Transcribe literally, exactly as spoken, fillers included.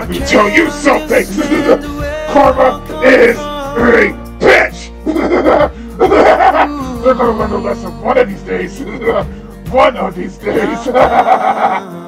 let me tell you something! Karma is a bitch! They're gonna learn a lesson one of these days! One of these days!